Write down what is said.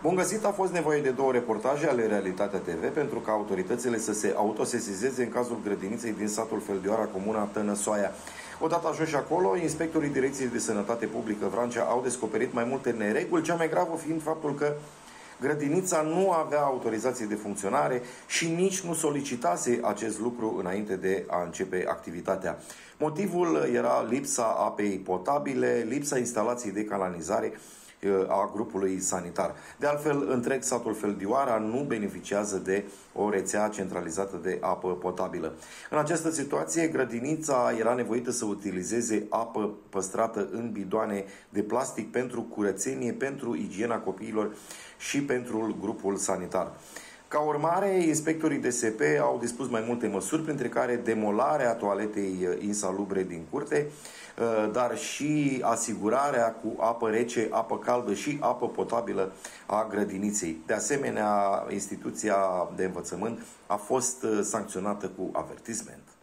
Bun găsit, a fost nevoie de 2 reportaje ale Realitatea TV pentru ca autoritățile să se autosesizeze în cazul grădiniței din satul Feldioara, comuna Tănăsoaia. Odată ajunși acolo, inspectorii Direcției de Sănătate Publică Vrancea au descoperit mai multe nereguli, cea mai gravă fiind faptul că grădinița nu avea autorizație de funcționare și nici nu solicitase acest lucru înainte de a începe activitatea. Motivul era lipsa apei potabile, lipsa instalației de canalizare a grupului sanitar. De altfel, întreg satul Feldioara nu beneficiază de o rețea centralizată de apă potabilă. În această situație, grădinița era nevoită să utilizeze apă păstrată în bidoane de plastic pentru curățenie, pentru igiena copiilor și pentru grupul sanitar. Ca urmare, inspectorii DSP au dispus mai multe măsuri, printre care demolarea toaletei insalubre din curte, dar și asigurarea cu apă rece, apă caldă și apă potabilă a grădiniței. De asemenea, instituția de învățământ a fost sancționată cu avertisment.